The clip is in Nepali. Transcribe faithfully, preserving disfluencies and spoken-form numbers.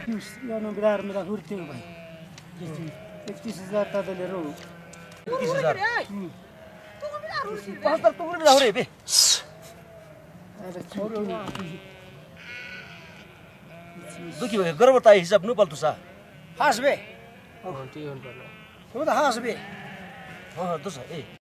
या नो बिरार मेरा हुरते हो भाई इकतीस हजार ता दे ले रो इकतीस हजार पाँच तर तुम रहो रे बे अरे छोरो दुखी भयो गर्व त हिसाब नु पल्तु सा हास बे हो त्यो हो पर्ने हो त हास बे ह ह दुसा ए